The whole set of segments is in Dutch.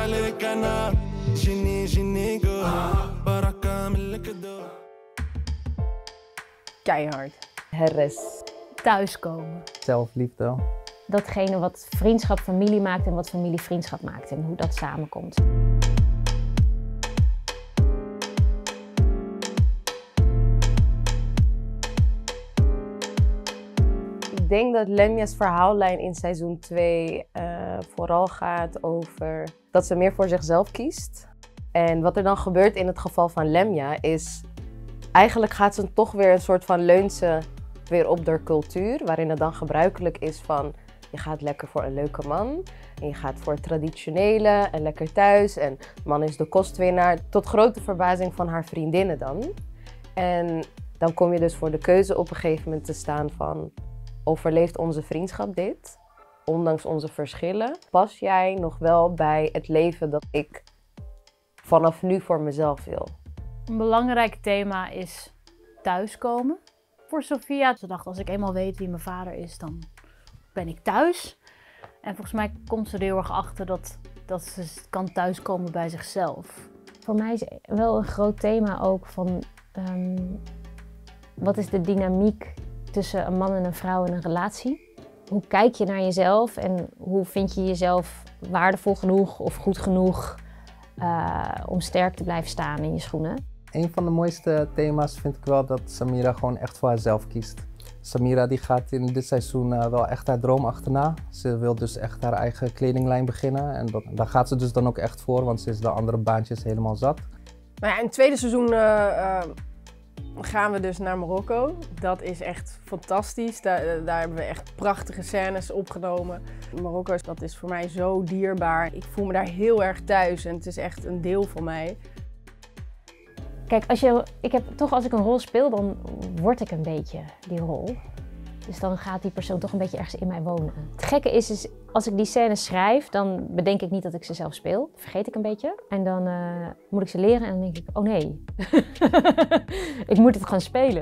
عليك أنا جيني go بركة من الكدو. Keihard. Herres. Thuiskomen. Zelfliefde. Datgene wat vriendschap familie maakt en wat familie vriendschap maakt en hoe dat samenkomt. Ik denk dat Lemja's verhaallijn in seizoen 2 vooral gaat over dat ze meer voor zichzelf kiest. En wat er dan gebeurt in het geval van Lemja is, eigenlijk gaat ze toch weer een soort van leunt ze weer op de cultuur, waarin het dan gebruikelijk is van je gaat lekker voor een leuke man en je gaat voor het traditionele en lekker thuis en man is de kostwinnaar, tot grote verbazing van haar vriendinnen dan. En dan kom je dus voor de keuze op een gegeven moment te staan van, overleeft onze vriendschap dit? Ondanks onze verschillen, pas jij nog wel bij het leven dat ik vanaf nu voor mezelf wil? Een belangrijk thema is thuiskomen. Voor Sofia, ze dacht als ik eenmaal weet wie mijn vader is, dan ben ik thuis. En volgens mij komt ze er heel erg achter dat ze kan thuiskomen bij zichzelf. Voor mij is wel een groot thema ook van wat is de dynamiek tussen een man en een vrouw in een relatie? Hoe kijk je naar jezelf en hoe vind je jezelf waardevol genoeg of goed genoeg om sterk te blijven staan in je schoenen? Een van de mooiste thema's vind ik wel dat Samira gewoon echt voor haarzelf kiest. Samira die gaat in dit seizoen wel echt haar droom achterna. Ze wil dus echt haar eigen kledinglijn beginnen en daar gaat ze dus dan ook echt voor, want ze is de andere baantjes helemaal zat. Nou ja, in het tweede seizoen gaan we dus naar Marokko. Dat is echt fantastisch. Daar hebben we echt prachtige scènes opgenomen. Marokko, dat is voor mij zo dierbaar. Ik voel me daar heel erg thuis en het is echt een deel van mij. Kijk, als ik een rol speel, dan word ik een beetje die rol. Dus dan gaat die persoon toch een beetje ergens in mij wonen. Het gekke is als ik die scènes schrijf, dan bedenk ik niet dat ik ze zelf speel. Dat vergeet ik een beetje. En dan moet ik ze leren en dan denk ik, oh nee. Ik moet het gaan spelen.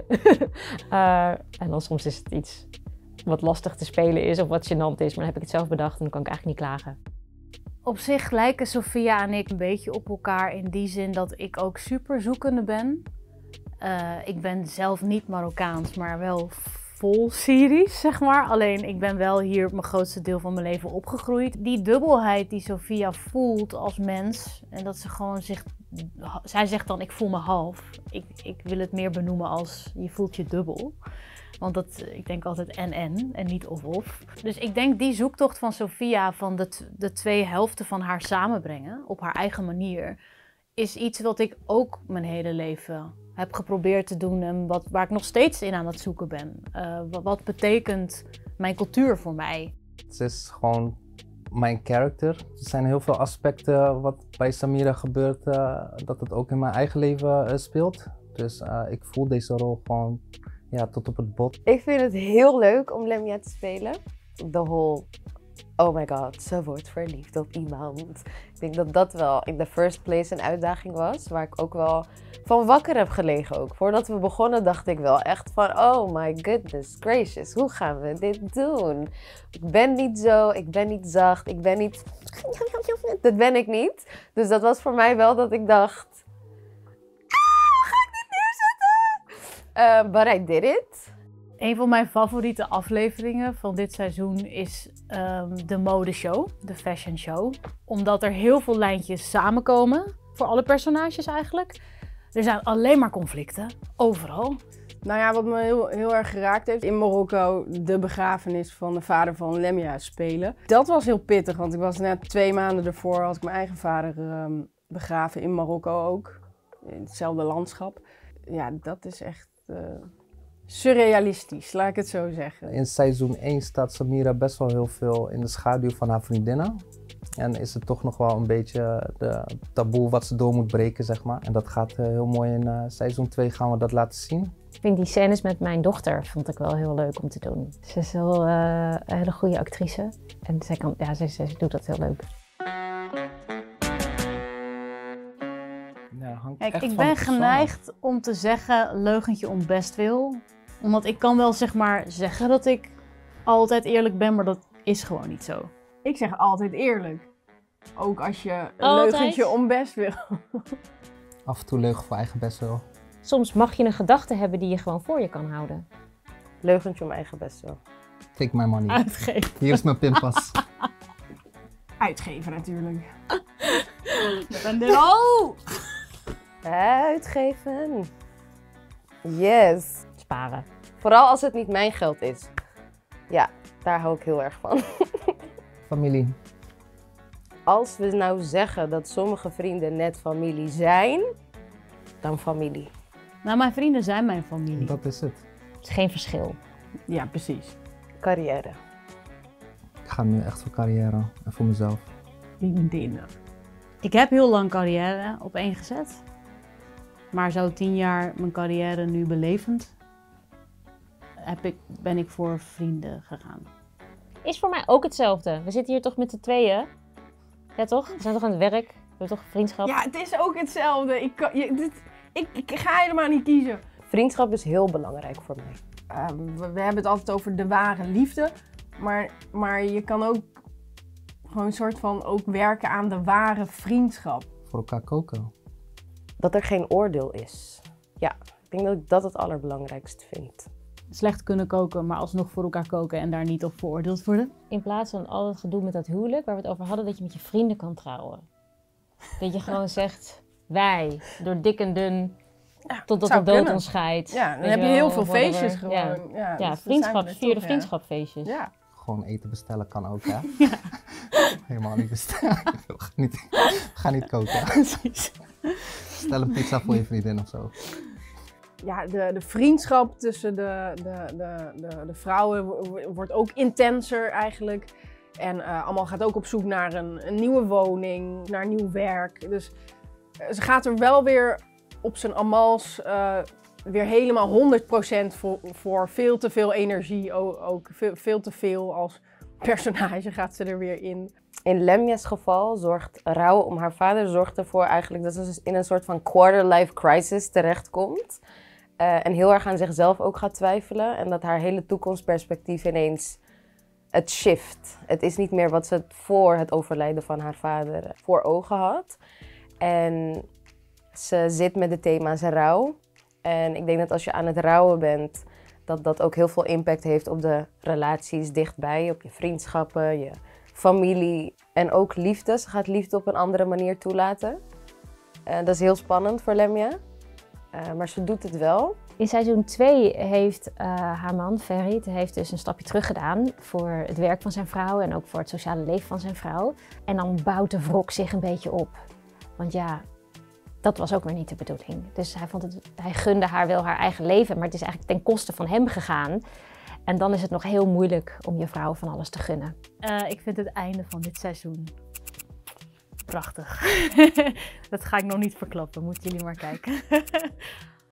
En dan soms is het iets wat lastig te spelen is of wat gênant is. Maar dan heb ik het zelf bedacht en dan kan ik eigenlijk niet klagen. Op zich lijken Sofia en ik een beetje op elkaar in die zin dat ik ook super zoekende ben. Ik ben zelf niet Marokkaans, maar wel vol Syrisch, zeg maar. Alleen ik ben wel hier mijn grootste deel van mijn leven opgegroeid. Die dubbelheid die Sofia voelt als mens en dat ze gewoon zij zegt dan ik voel me half. Ik wil het meer benoemen als je voelt je dubbel. Want ik denk altijd en niet of. Dus ik denk die zoektocht van Sofia van de twee helften van haar samenbrengen op haar eigen manier is iets wat ik ook mijn hele leven heb geprobeerd te doen en waar ik nog steeds in aan het zoeken ben. Wat betekent mijn cultuur voor mij? Het is gewoon mijn karakter. Er zijn heel veel aspecten wat bij Samira gebeurt dat het ook in mijn eigen leven speelt. Dus ik voel deze rol gewoon tot op het bot. Ik vind het heel leuk om Lemja te spelen. The whole, oh my god, ze wordt verliefd op iemand. Ik denk dat dat wel in the first place een uitdaging was, waar ik ook wel van wakker heb gelegen ook. Voordat we begonnen dacht ik wel echt van, oh my goodness gracious, hoe gaan we dit doen? Ik ben niet zo, ik ben niet zacht, ik ben niet... Dat ben ik niet. Dus dat was voor mij wel dat ik dacht, but I did it. Een van mijn favoriete afleveringen van dit seizoen is de modeshow, de fashion show. Omdat er heel veel lijntjes samenkomen, voor alle personages eigenlijk. Er zijn alleen maar conflicten, overal. Nou ja, wat me heel erg geraakt heeft, in Marokko de begrafenis van de vader van Lemja spelen. Dat was heel pittig, want ik was net 2 maanden ervoor, had ik mijn eigen vader begraven in Marokko ook. In hetzelfde landschap. Ja, dat is echt surrealistisch, laat ik het zo zeggen. In seizoen 1 staat Samira best wel heel veel in de schaduw van haar vriendinnen. En is het toch nog wel een beetje de taboe wat ze door moet breken, zeg maar. En dat gaat heel mooi in seizoen 2 gaan we dat laten zien. Ik vind die scènes met mijn dochter vond ik wel heel leuk om te doen. Ze is wel een hele goede actrice. En zij doet dat heel leuk. Kijk, ik ben geneigd om te zeggen leugentje om bestwil. Omdat ik kan wel zeg maar zeggen dat ik altijd eerlijk ben, maar dat is gewoon niet zo. Ik zeg altijd eerlijk. Ook als je een Altijd. leugentje om best wil. Af en toe leugen voor eigen best wel. Soms mag je een gedachte hebben die je gewoon voor je kan houden. Leugentje om eigen best wel. Take my money. Uitgeven. Hier is mijn pinpas. Uitgeven natuurlijk. Ik ben er al! Uitgeven. Yes. Sparen. Vooral als het niet mijn geld is. Ja, daar hou ik heel erg van. Familie. Als we nou zeggen dat sommige vrienden net familie zijn, dan familie. Nou, mijn vrienden zijn mijn familie. Dat is het. Het is geen verschil. Ja, precies. Carrière. Ik ga nu echt voor carrière en voor mezelf. Vriendinnen. Ik heb heel lang carrière op één gezet. Maar zo 10 jaar mijn carrière nu belevend, ben ik voor vrienden gegaan. Is voor mij ook hetzelfde. We zitten hier toch met z'n tweeën? Ja toch? We zijn toch aan het werk? We hebben toch vriendschap? Ja, het is ook hetzelfde. Ik ga helemaal niet kiezen. Vriendschap is heel belangrijk voor mij. We hebben het altijd over de ware liefde. Maar je kan ook gewoon een soort van ook werken aan de ware vriendschap. Voor elkaar koken. Dat er geen oordeel is. Ja, ik denk dat ik dat het allerbelangrijkste vind. Slecht kunnen koken, maar alsnog voor elkaar koken en daar niet op veroordeeld worden. In plaats van al het gedoe met dat huwelijk waar we het over hadden, dat je met je vrienden kan trouwen. Dat je gewoon zegt, wij, door dik en dun, totdat zou de dood kunnen. ons scheidt. Ja, dan Weet heb je wel, heel veel whatever. feestjes Ja. gewoon. Ja, dus vriendschap, vierde toch, vriendschapfeestjes. Ja. Gewoon eten bestellen kan ook, hè? Helemaal niet bestellen. Ga niet koken. Precies. Stel een pizza voor je vriendin of zo. Ja, de vriendschap tussen de vrouwen wordt ook intenser eigenlijk. En allemaal gaat ook op zoek naar een nieuwe woning, naar nieuw werk. Dus ze gaat er wel weer op zijn amals weer helemaal 100% voor veel te veel energie. Ook veel te veel als personage gaat ze er weer in. In Lemja's geval zorgt rouw om haar vader zorgt ervoor eigenlijk dat ze dus in een soort van quarter-life crisis terechtkomt. En heel erg aan zichzelf ook gaat twijfelen. En dat haar hele toekomstperspectief ineens het shift. Het is niet meer wat ze voor het overlijden van haar vader voor ogen had. En ze zit met de thema's rouw. En ik denk dat als je aan het rouwen bent, dat dat ook heel veel impact heeft op de relaties dichtbij. Op je vriendschappen, je familie en ook liefde. Ze gaat liefde op een andere manier toelaten. Dat is heel spannend voor Lemja. Maar ze doet het wel. In seizoen 2 heeft haar man, Ferry, heeft dus een stapje terug gedaan voor het werk van zijn vrouw en ook voor het sociale leven van zijn vrouw. En dan bouwt de wrok zich een beetje op. Want ja, dat was ook weer niet de bedoeling. Dus hij gunde haar wel haar eigen leven, maar het is eigenlijk ten koste van hem gegaan. En dan is het nog heel moeilijk om je vrouw van alles te gunnen. Ik vind het einde van dit seizoen prachtig. Dat ga ik nog niet verklappen, moeten jullie maar kijken.